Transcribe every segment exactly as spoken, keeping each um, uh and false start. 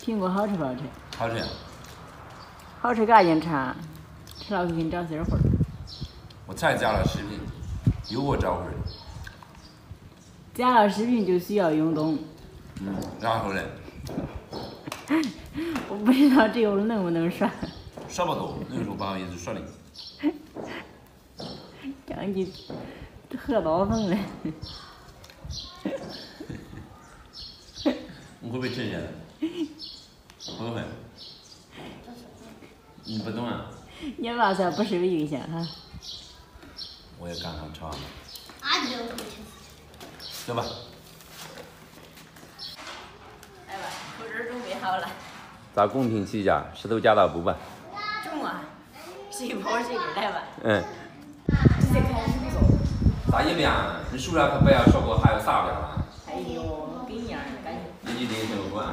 苹果好吃不好吃？ 好吃呀。 好吃赶紧吃，吃了给你找心火。 我才加了视频，有我找会儿。 加了视频就需要运动。 嗯，然后呢？ 我不知道这个能不能刷。 刷不到，那个时候把我一直刷的。 让你喝到疯了。 你会不会吃人？会不会？你不懂啊？ 你娃才不受影响哈。 我也刚刚吃完了。 俺就会吃。 走吧。 来吧，口罩准备好了。 咋公平起价？石头剪刀布吧。 中啊！谁跑谁的来吧。 嗯。 直接开始做。 咋一面？你手上可不要说过还有啥面啊？ 哎呦，跟一样的感觉。 你一定听管。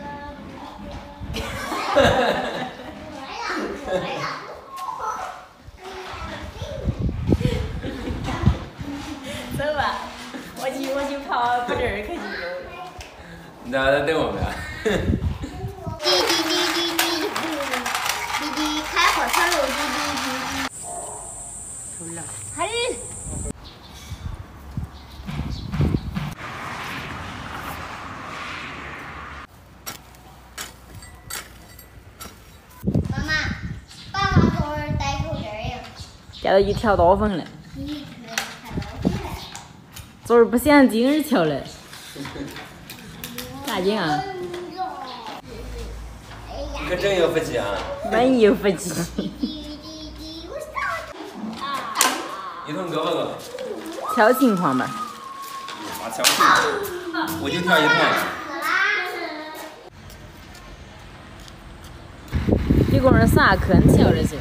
走吧，我去我去跑不这儿可去走。 那等我们。 滴滴滴滴滴滴滴，开火车喽！滴滴滴滴。 出来，嗨。 妈妈，爸爸头儿戴口罩呀。 夹到一条刀锋了。 你看看到回来。 昨儿不嫌今儿巧了。咋劲啊？ 你可真有福气啊！ 蛮有福气。 一同哥哥。 挑情况吧。 把挑情况，我就挑一盘。 一共是啥课？你挑着去。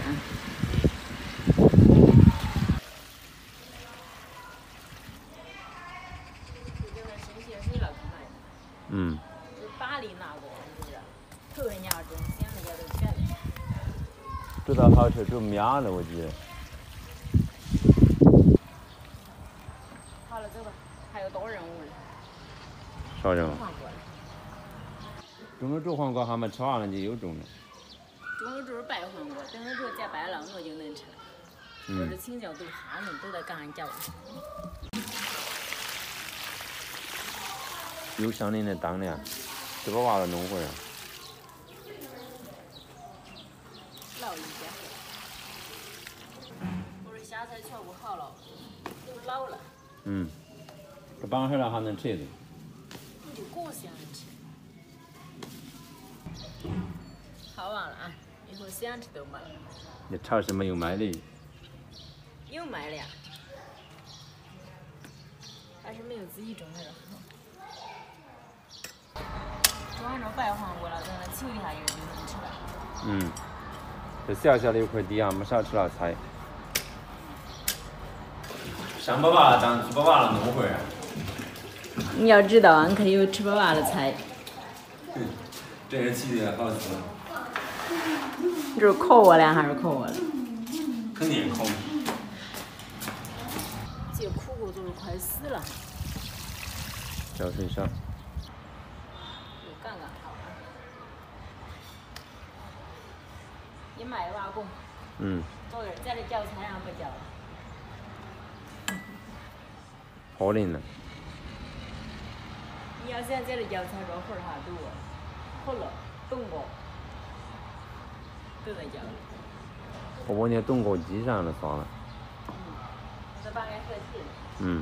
嗯。 是巴黎那个，是不是？头一年中奖那个都全了。 这道好吃，就面了，我记得。 好了，走吧，还有多任务呢。 啥任务？ 黄瓜了。 种了这黄瓜还没吃完了就又种了。 种了这是白黄瓜，等它这结白了我就能吃了。 嗯。 我这青椒都哈呢，都在赶上结完。 有相邻的当的，这把娃子弄回来。 老一些。我这虾菜全部好了，都老了。 嗯。这绑上了还能吃一顿。 就够香吃。好完了啊！以后想吃都没了。 你超市没有卖的？ 有卖的呀，还是没有自己种的好。种上这白黄瓜了，等它求一下油就能吃了。 嗯，这小小的一块地啊，没少吃了菜。上把娃当吃把娃了弄会儿。 你要知道，俺可有吃不完的菜。 哼，这是气的好吃。 你这是考我了还是考我了？ 肯定考你。 这苦果都是快死了。 浇水少。 又刚刚好。你卖瓦工。 嗯。 昨儿在这浇菜上不浇了。 好灵呢。 你要想在这浇菜这活儿哈多，好了，冬瓜都在浇。 我把你冬瓜机上了算了。 嗯，这把俺合体了。 嗯。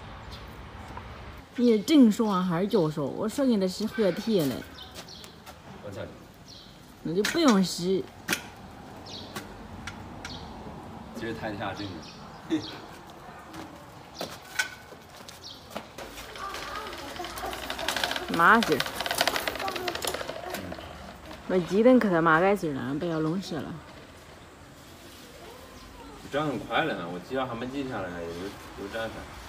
你是正说啊还是叫说？我说给他是合体了。 我瞧瞧。 那就不用试。 今儿太下整了。 麻事儿。把鸡蛋给它麻改碎了，不要弄湿了。 长很快了，我鸡还没挤下来，有有长上。